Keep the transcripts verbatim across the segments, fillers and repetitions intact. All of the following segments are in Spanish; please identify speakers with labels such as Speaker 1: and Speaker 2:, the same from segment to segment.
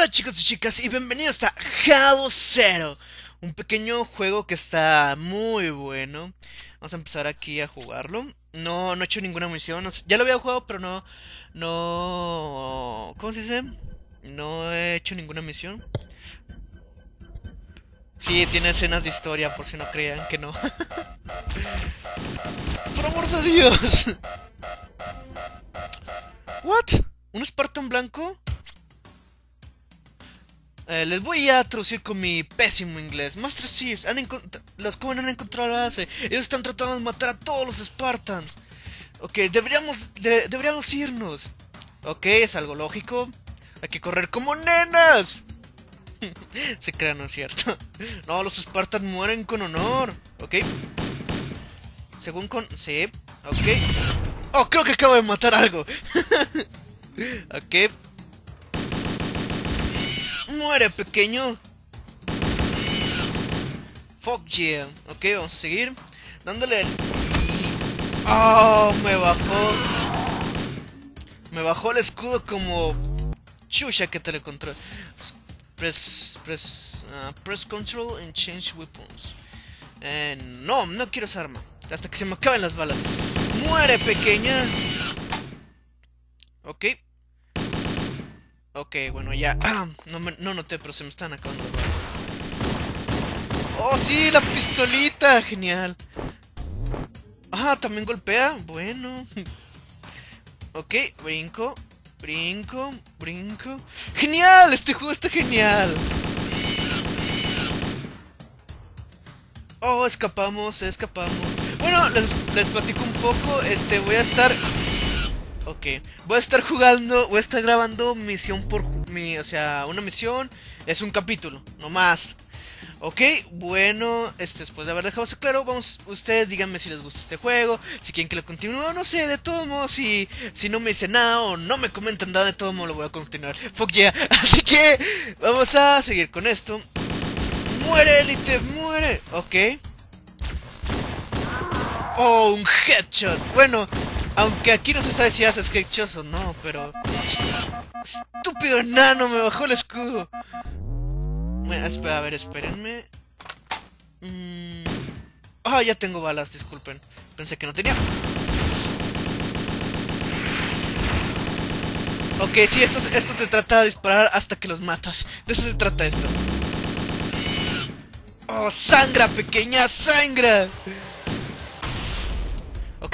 Speaker 1: Hola chicos y chicas y bienvenidos a Halo Zero, un pequeño juego que está muy bueno. Vamos a empezar aquí a jugarlo. No, no he hecho ninguna misión, no sé- ya lo había jugado pero no, no, ¿cómo se dice? No he hecho ninguna misión. Sí, tiene escenas de historia por si no creían que no. ¡Por amor de Dios! ¿What? ¿Un Spartan blanco? Eh, les voy a traducir con mi pésimo inglés. Master Chiefs, han los Coven han encontrado la base. Ellos están tratando de matar a todos los Spartans. Ok, deberíamos, de, deberíamos irnos. Ok, es algo lógico. Hay que correr como nenas. Se crea, ¿no es cierto? No, los Spartans mueren con honor. Ok. Según con... Sí, ok. Oh, creo que acabo de matar algo. Ok. Muere, pequeño. Fuck yeah. Ok, vamos a seguir. Dándole el... Oh, me bajó. Me bajó el escudo como... Chucha que telecontrol. Press... Press... Uh, press control and change weapons. Eh, no, no quiero esa arma. Hasta que se me acaben las balas. ¡Muere, pequeña! Ok. Ok, bueno, ya. Ah, no, me, no noté, pero se me están acabando las balas. ¡Oh, sí! ¡La pistolita! ¡Genial! Ah, ¿también golpea? Bueno. Ok, brinco. Brinco, brinco. ¡Genial! Este juego está genial. Oh, escapamos, escapamos. Bueno, les, les platico un poco. Este, voy a estar... Ok, voy a estar jugando, voy a estar grabando misión por... mi, o sea, una misión es un capítulo, no más. Ok, bueno, este, después de haber dejado eso claro, vamos, ustedes díganme si les gusta este juego, si quieren que lo continúe, no sé, de todos modos, si, si no me dicen nada o no me comentan nada, de todos modos lo voy a continuar. Fuck yeah, así que vamos a seguir con esto. Muere, Elite, muere. Ok. Oh, un headshot. Bueno, aunque aquí no se sabe si haces headshots o no, pero... Estúpido enano, me bajó el escudo. Bueno, espera, a ver, espérenme. Mm... Ah, ya tengo balas, disculpen. Pensé que no tenía. Ok, sí, esto, esto se trata de disparar hasta que los matas. De eso se trata esto. Oh, sangra, pequeña, sangra. Ok.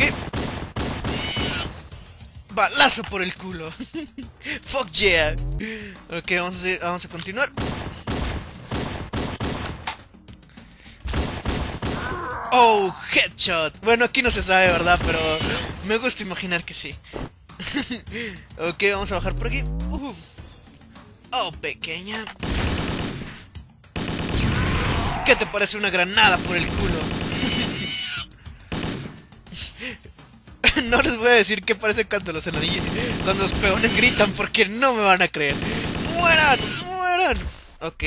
Speaker 1: Balazo por el culo. Fuck yeah. Ok, vamos a, seguir, vamos a continuar. Oh, headshot. Bueno, aquí no se sabe, ¿verdad? Pero me gusta imaginar que sí. Ok, vamos a bajar por aquí. Uh. Oh, pequeña. ¿Qué te parece una granada por el culo? No les voy a decir qué parece cuando los enanillos, cuando los peones gritan, porque no me van a creer. ¡Mueran! ¡Mueran! Ok.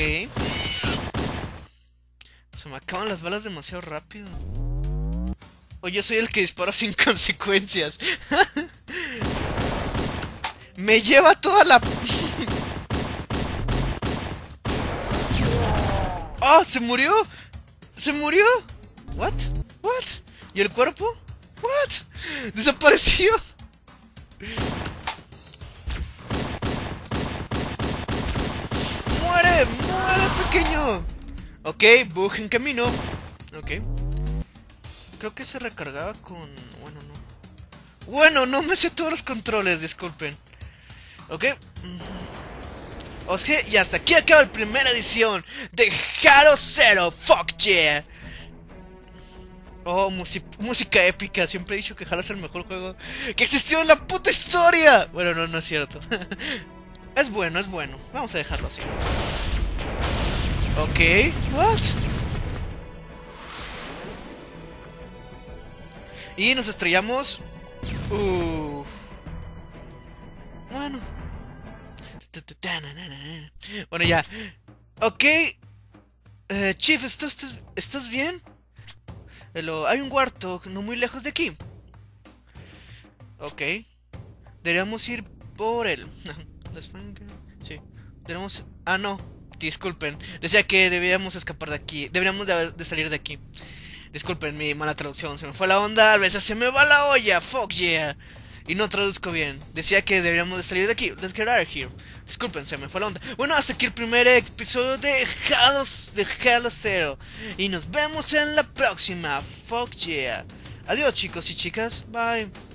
Speaker 1: Se me acaban las balas demasiado rápido. O yo soy el que dispara sin consecuencias. Me lleva toda la... ¡Oh! ¡Se murió! ¡Se murió! ¿What? ¿What? ¿Y el cuerpo? ¿What? ¡Desapareció! ¡Muere! ¡Muere, pequeño! Ok, bug en camino. Ok. Creo que se recargaba con... Bueno, no. Bueno, no me sé todos los controles, disculpen. Ok. O sea, y hasta aquí acaba la primera edición de Halo Zero. Fuck yeah. Oh, música épica. Siempre he dicho que Halo es el mejor juego que existió en la puta historia. Bueno, no, no es cierto. Es bueno, es bueno. Vamos a dejarlo así. Ok. What? Y nos estrellamos. Uh. Bueno. Bueno, ya. Ok. Eh, Chief, ¿estás, ¿estás bien? Hello, hay un Warthog no muy lejos de aquí. Ok. Deberíamos ir por él. Sí. tenemos... Ah, no, disculpen. Decía que debíamos escapar de aquí. Deberíamos de, haber- de salir de aquí. Disculpen mi mala traducción. Se me fue la onda, a veces se me va la olla. Fuck yeah. Y no traduzco bien. Decía que deberíamos de salir de aquí. Let's get out of here. Disculpen, se me fue la onda. Bueno, hasta aquí el primer episodio de Halo, de Halo Zero. Y nos vemos en la próxima. Fuck yeah. Adiós chicos y chicas. Bye.